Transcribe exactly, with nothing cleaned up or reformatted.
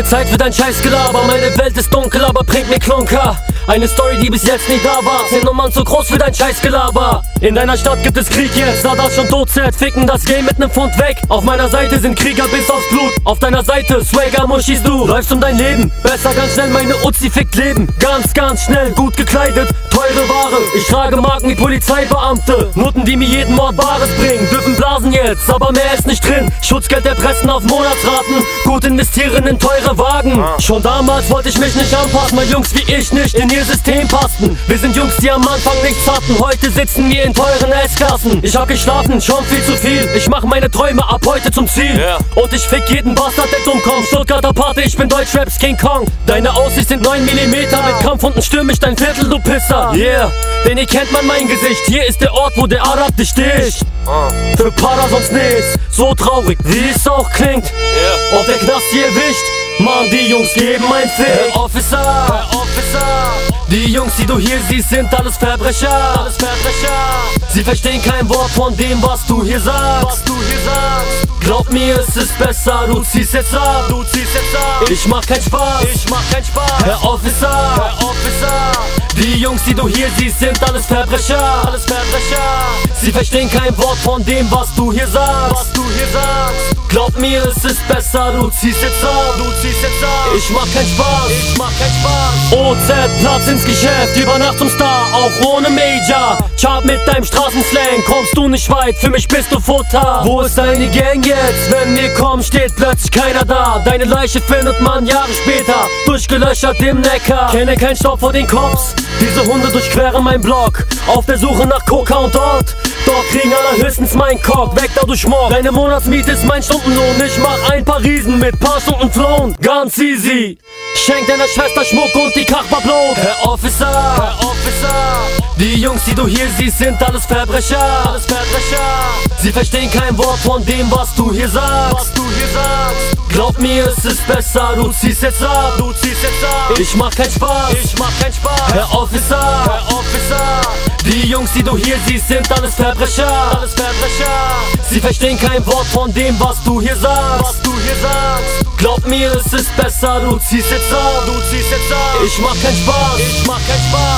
Zeit für dein Scheißgelaber. Meine Welt ist dunkel, aber bringt mir Klunker. Eine Story, die bis jetzt nicht da war. Zehn Nummern zu groß für dein Scheißgelaber. In deiner Stadt gibt es Krieg jetzt, da das schon tot zählt. Ficken das Game mit nem Pfund weg. Auf meiner Seite sind Krieger bis aufs Blut. Auf deiner Seite Swagger Muschis, du läufst um dein Leben. Besser ganz schnell, meine Uzi fickt Leben. Ganz, ganz schnell, gut gekleidet, teure Ware. Ich trage Marken wie Polizeibeamte. Nutten, die mir jeden Mord Bares bringen. Dürfen blasen jetzt, aber mehr ist nicht drin. Schutzgeld erpressen auf Monatsraten. Gut investieren in teure Wagen. Schon damals wollte ich mich nicht anpassen, weil Jungs wie ich nicht in ihr System passten. Wir sind Jungs, die am Anfang nichts hatten. Heute sitzen wir in teuren S-Klassen. Ich hab geschlafen, schon viel zu viel. Ich mach meine Träume ab heute zum Ziel. Yeah. Und ich fick jeden Bastard, der dumm kommt. Stuttgarter Party, ich bin Deutschraps King Kong. Deine Aussicht sind neun Millimeter. Mit Kampfhunden stürm ich dein Viertel, du Pisser. Yeah, denn hier kennt man mein Gesicht. Hier ist der Ort, wo der Arab dich sticht. Für Para sonst nichts. So traurig, wie es auch klingt. Yeah. Ob der Knast hier erwischt. Mann, die Jungs geben ein Fick. Herr Officer, Herr Officer. Die Jungs, die du hier siehst, sind alles Verbrecher. Alles Verbrecher. Sie verstehen kein Wort von dem, was du hier sagst. Was du hier sagst. Glaub mir, es ist besser, du ziehst jetzt ab. Du ziehst jetzt ab. Ich mach keinen Spaß. Ich mach keinen Spaß. Herr Officer, Herr Officer. Die Jungs, die du hier siehst, sind alles Verbrecher. Alles Verbrecher. Sie verstehen kein Wort von dem, was du hier sagst. Was du hier sagst. Glaub mir, es ist besser, du ziehst jetzt ab. Du ziehst jetzt ab. Ich mach keinen Spaß. Ich mach keinen Spaß. O Z, Platz ins Geschäft, über Nacht zum Star, auch ohne Major. Chart mit deinem Straßenslang, kommst du nicht weit, für mich bist du Futter. Wo ist deine Gang jetzt? Wenn wir kommen, steht plötzlich keiner da. Deine Leiche findet man Jahre später, durchgelöchert im Neckar. Kenne keinen Stopp vor den Cops, diese Hunde durchqueren mein Block. Auf der Suche nach Coca und dort, dort kriegen allerhöchstens mein Cock. Weg da, du Schmock, deine Monatsmiete ist mein Stundenlohn. Ich mach ein paar Riesen mit paar Stunden flown, ganz easy. Schenk deiner Schwester Schmuck und die Kachbar bloß. Herr Officer, Herr Officer. Die Jungs, die du hier siehst, sind alles Verbrecher. Alles Verbrecher. Sie verstehen kein Wort von dem, was du hier sagst. Was du hier sagst. Glaub mir, es ist besser, du ziehst jetzt ab. Du ziehst jetzt ab. Ich mach keinen Spaß. Ich mach keinen Spaß. Herr Officer, Herr Officer. Die Jungs, die du hier siehst, sind alles Verbrecher. Alles Verbrecher. Sie verstehen kein Wort von dem, was du hier sagst. Was du hier sagst. Glaub mir, es ist besser, du ziehst jetzt ab. Du ziehst jetzt ab. Ich mach keinen Spaß. Ich mach keinen Spaß.